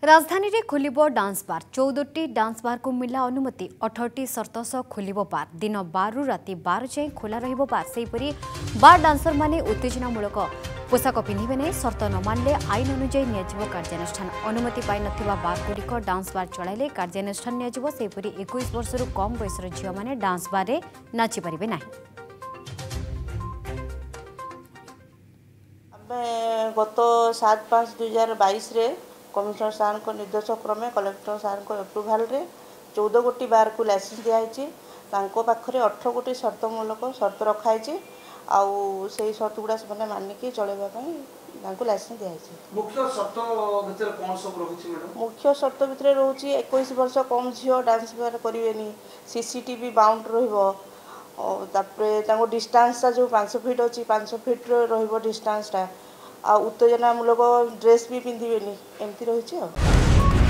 राजधानी रे खोलिबो dance bar 14टी dance bar को मिला अनुमति 18टी शर्त सह खोलिबो बार दिन 12 रु राति 12 जाए खोला रहिबो बार सेहीपरि बार डांसर माने उत्तेजनामूलक पोशाक पिंधिबे नहीं शर्त न मानले आईन अनुଯାयी नियाजिबो कार्यानुष्ठान अनुमति पाई नथिबा बार गुड़िक डांस बार चलाइले कार्यानुष्ठान नियाजिबो सेहीपरि 21 वर्षरु कम बयसर झियो माने डांस बार रे नाचि परिबे नाही। गत 7/5/2022 रे कमिशनर सार को निर्देश क्रमे कलेक्टर सार को अप्रुवाल रे 14 गोटी बार को लाइसेंस दिखाई पाखे 18 गोटी शर्तमूलक शर्त रखाई आउ से शर्त गुड़ा से मानिक चलवाई लाइसेंस दिखाई। मुख्य शर्त भितर रोचे 21 वर्ष कम झील डांस बार करें सीसीटीवी बाउंड रपर डिस्टेंस जो 5 फीट अच्छी 5 फीट डिस्टेंसटा आ उत्तेजनामूलक ड्रेस भी पिंधे एमती रही।